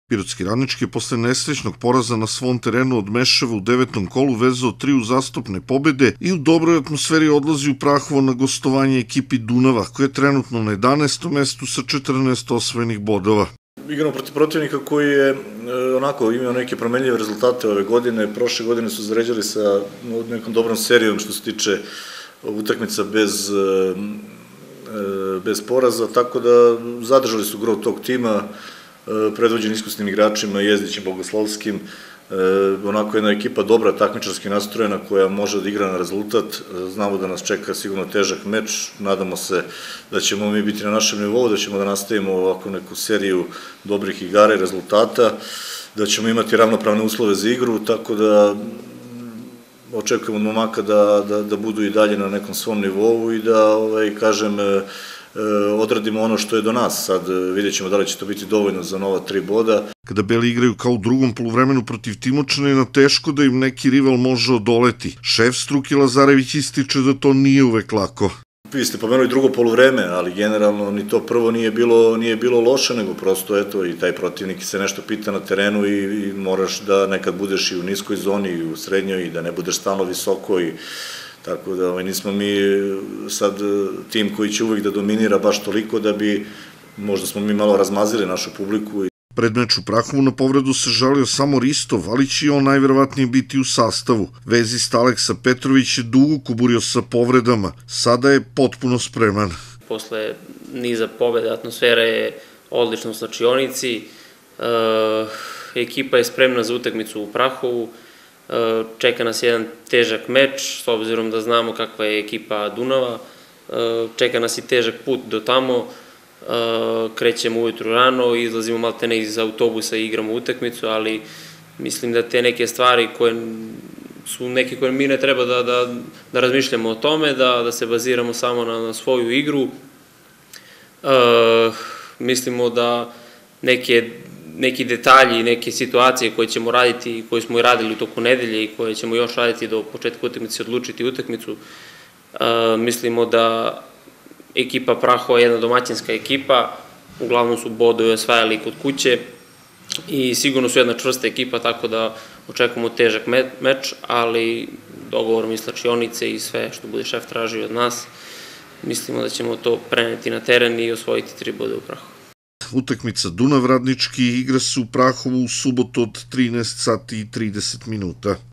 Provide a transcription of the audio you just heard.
Pirotski Radnički je posle nesrećnog poraza na svom terenu od Meševa u 9. kolu vezao 3 uzastopne pobede i u dobroj atmosferi odlazi u Prahovo na gostovanje ekipi Dunava, koja je trenutno na 11. mestu sa 14 osvojenih bodova. Igramo protiv protivnika koji je onako imao neke promenljive rezultate ove godine. Prošle godine su zaređali sa nekom dobrom serijom što se tiče utakmica bez poraza, tako da zadržali su gro tog tima, predvođeni iskusnim igračima, Jezdićem, Bogoslovskim, onako jedna ekipa dobra, takmičarski nastrojena, koja može da igra na rezultat. Znamo da nas čeka sigurno težak meč, nadamo se da ćemo mi biti na našem nivou, da ćemo da nastavimo ovako neku seriju dobrih igara i rezultata, da ćemo imati ravnopravne uslove za igru, tako da očekujemo od momaka da budu i dalje na nekom svom nivou i da, kažem, odradimo ono što je do nas. Sad vidjet ćemo da li će to biti dovoljno za nova 3 boda. Kada Beli igraju kao u drugom poluvremenu protiv Timočana, je na teško da im neki rival može odoleti. Šef struke Lazarević ističe da to nije uvek lako. Vi ste pomenuli drugo poluvreme, ali generalno ni to prvo nije bilo loše, nego prosto eto i taj protivnik se nešto pita na terenu i moraš da nekad budeš i u niskoj zoni i u srednjoj i da ne budeš stalno visoko i tako da nismo mi sad tim koji će uvek da dominira baš toliko da bi, možda smo mi malo razmazili našu publiku. Pred meč u Prahovu na povredu se žalio samo Ristov, ali će on najverovatnije biti u sastavu. Vezista Aleksa Petrović je dugo kuburio sa povredama, sada je potpuno spreman. Posle niza pobjede, atmosfera je odlična u slačionici, ekipa je spremna za utakmicu u Prahovu, čeka nas jedan težak meč, s obzirom da znamo kakva je ekipa Dunava, čeka nas i težak put do tamo, krećemo ujutru rano, izlazimo maltene iz autobusa i igramo utakmicu, ali mislim da te neke stvari koje su neke koje mi ne treba da razmišljamo o tome, da se baziramo samo na svoju igru. Mislimo da neki detalji, neke situacije koje ćemo raditi, koje smo i radili u toku nedelje i koje ćemo još raditi do početka utakmice, odlučiti utakmicu. Mislimo da ekipa Prahova je jedna domaćinska ekipa, uglavnom su bodove osvajali kod kuće i sigurno su jedna čvrsta ekipa, tako da očekujemo težak meč, ali dogovorom iz slačionice i sve što bude šef tražio od nas, mislimo da ćemo to preneti na teren i osvojiti 3 bode u Prahovu. Utakmica Dunav Radnički igra se u Prahovu u subotu od 13 sati i 30 minuta.